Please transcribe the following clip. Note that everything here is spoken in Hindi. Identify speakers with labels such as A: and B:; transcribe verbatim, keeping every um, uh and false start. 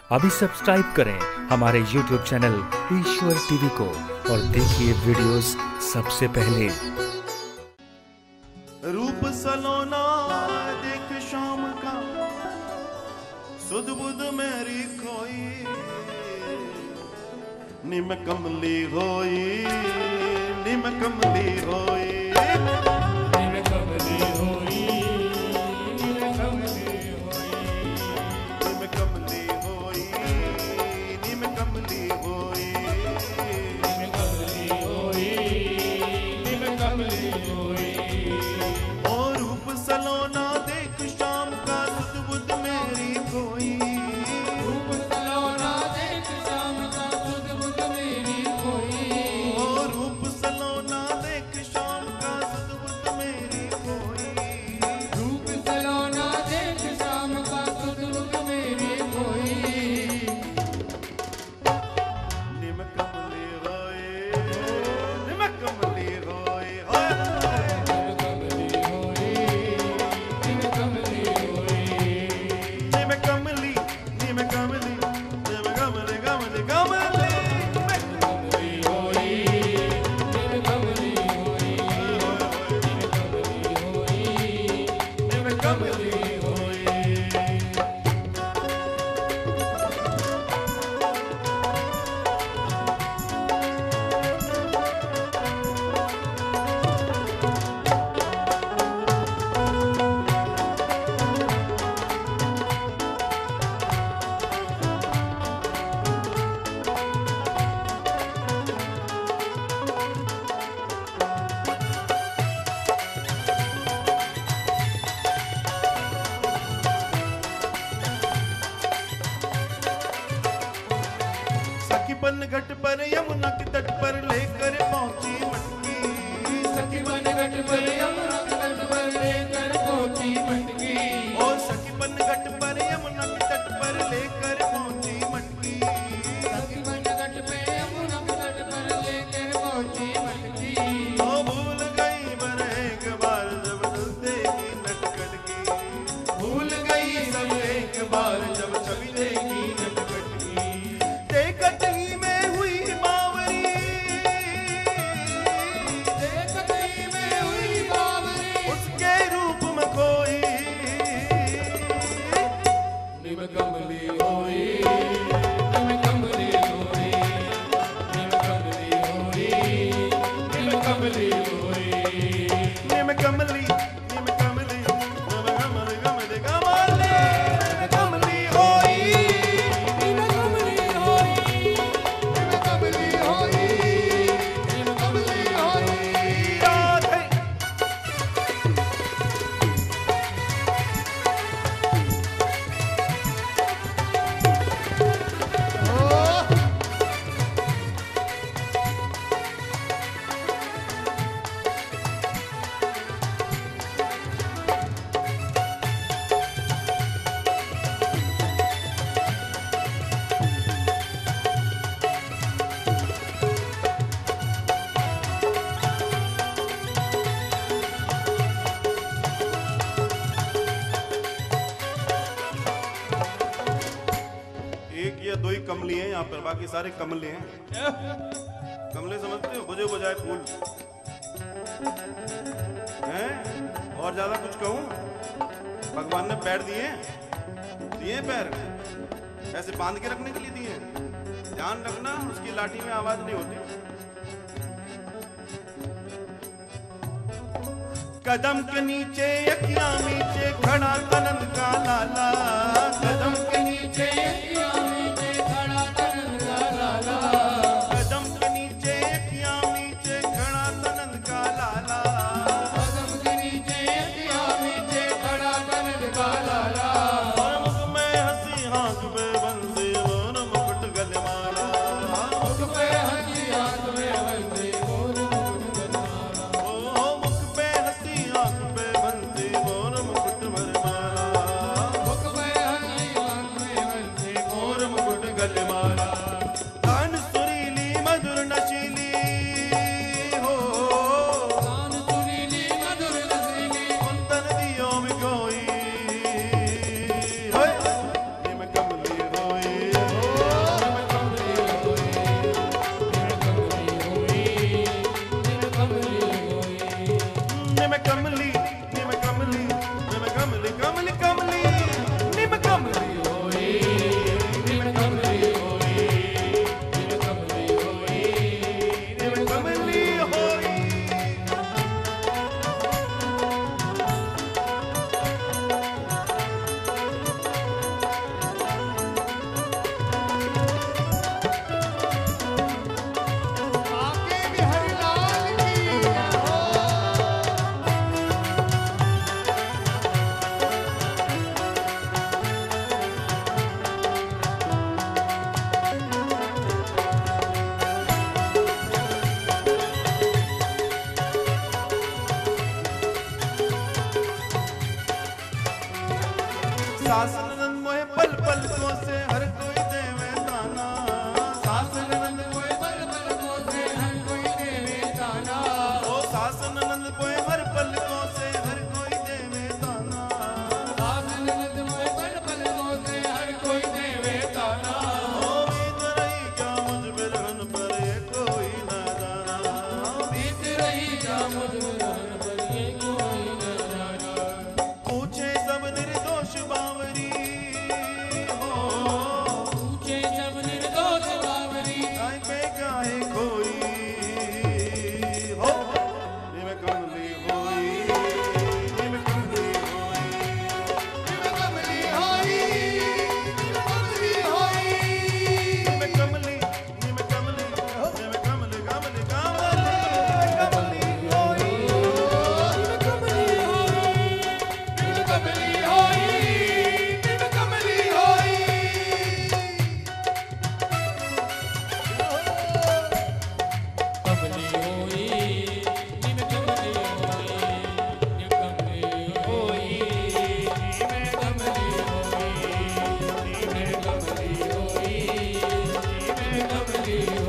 A: अभी सब्सक्राइब करें हमारे यूट्यूब चैनल ईश्वर टीवी को और देखिए वीडियोस सबसे पहले।
B: रूप सलोना देख शाम का, सुध बुध मेरी खोई, निम कमली होई, निम कमली होई,
C: निम कमली होई, निम कमली होई,
B: निम कमली होई, निम कमली होई,
C: निम कमली होई, निम कमली होई।
B: ओ रूप सलोना देख शाम का, सुध बुध मेरी खोई,
C: रूप सलोना देख शाम का, सुध बुध मेरी खोई।
B: ओ रूप सलोना देख शाम का, सुध बुध मेरी खोई,
C: रूप सलोना देख शाम का, सुध बुध मेरी खोई।
B: निम कमली होई, निम कमली होई, होय
C: निम कमली होई, निम कमली होई।
B: निम कमली, निम कमली, निम कमली, कमली, कमली,
C: कमली होई, निम कमली होई, निम कमली होई,
B: निम कमली होई। सखीपन घट पर यमुना के तट पर लेकर पहुंची मटकी,
C: सखी बन घट पर यमुना के तट पर लेकर पहुंची मटकी।
B: ओ सखीपन घट पर यमुना के तट पर लेकर पहुंची मटकी,
C: सखी बन घट पे यमुना के तट पर लेकर पहुंची मटकी।
B: ओ भूल गई पर एक बार जब चलते की नटखट की,
C: भूल गई सब एक बार जब छवि देखी नटखट की।
B: देखत ही में हुई बावरी,
C: देखत ही में हुई बावरी,
B: उसके रूप में खोई,
C: निम कमली होई, निम कमली होई, निम कमली होई, निम कमली होई।
B: निम कमली, निम कमली, निम कमली, कमली, कमली, निम कमली होई,
C: निम कमली होई, निम कमली होई, निम कमली होई।
B: राधे। एक या दो ही कमली हैं यहाँ पर, बाकी सारे कमले हैं। कमले समझते हो, बुझे बुझाए फूल हैं। और ज्यादा कुछ कहूँ? भगवान ने पैर दिए दिए पैर ऐसे बांध के रखने के लिए दिए। ध्यान रखना, उसकी लाठी में आवाज नहीं होती। कदम के नीचे यकिया नीचे खड़ा कनन का लाला, कदम
C: के नीचे यकिया नीचे खड़ा कनन का लाला।
B: कदम के नीचे यकिया नीचे खड़ा कनन का लाला।
C: कदम के नीचे यकिया नीचे खड़ा कनन का लाला।
B: और मुख में हंसी हाथ में बंसी मोर मुकुट गले माला।
C: मुख पे हंसी हाथ में बंसी मोर मुकुट गले माला।
B: ओ मुख पे हंसी हाथ में बंसी मोर मुकुट गले माला।
C: मुख पे हंसी हाथ में बंसी
B: मोर मुकुट गले माला। कान सुरीली मधुर नशीली हो,
C: कान सुरीली मधुर रसीली,
B: उन तन दियों में कोई होय, निम कमली होई, सास ननद मोहे पल पल को से हर कोई देवे ताना। सास ननद मोहे
C: पल पल को से हर कोई देवे ताना।
B: ओ सास ननद मोहे हर पल को से हर कोई देवे ताना।
C: सास ननद मोहे पल पल को से हर कोई देवे ताना।
B: ओ बीत रही क्या मुझ बिरहन पर ये कोई न जाना।
C: बीत रही क्या मुझ बिरहन पर ये कोई न जाना।
B: पूछे सब निर्दोष बावरी हो,
C: पूछे सब निर्दोष बावरी।
B: काय पे काहे खोई हो, निम कमली होई, निम कमली होई,
C: निम कमली होई, निम कमली होई।
B: निम कमली, निम कमली, निम कमली, कमली, कमली, कमली होई,
C: निम कमली होई, निम कमली होई, निम कमली होई। कमली होई, निम कमली होई, निम कमली होई, निम कमली होई, निम कमली होई, निम कमली होई।